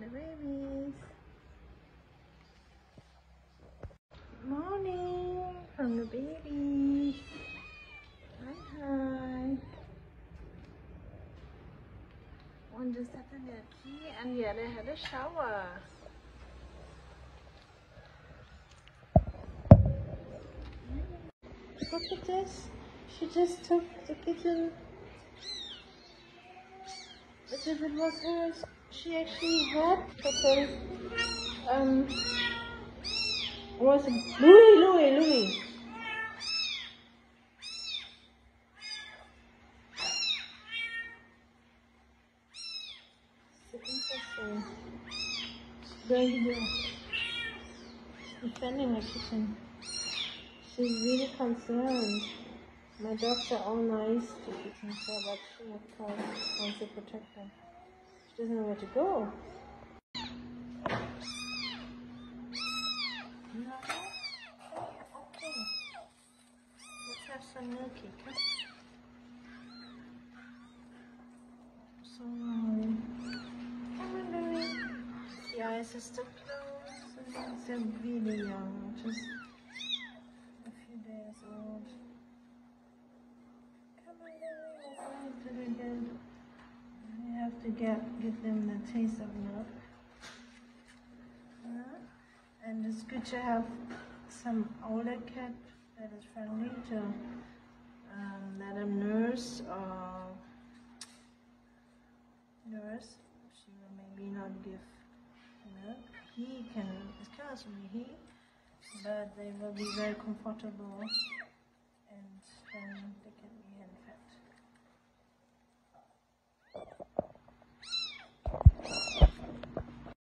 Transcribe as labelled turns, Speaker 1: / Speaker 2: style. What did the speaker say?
Speaker 1: the babies. Morning from the babies. Hi. One just sat in their key and the other had a shower. Look at this. She just took the kitten. As if it was hers. She actually had because was Louis. So interesting. She's going to do defending her kitten. She's really concerned. My dogs are all nice to kittens, but she of course wants to protect them. She doesn't know where to go. No? Okay. Let's have some milky. Come. So come on, baby. The eyes are still closed. They're really young, just a few days old. Come on, baby. Let's wait till they get. We have to give them the taste of milk. And it's good to have some older cat that is friendly to let them nurse or nurse. She will maybe not give milk. He can, it's kind of he, but they will be very comfortable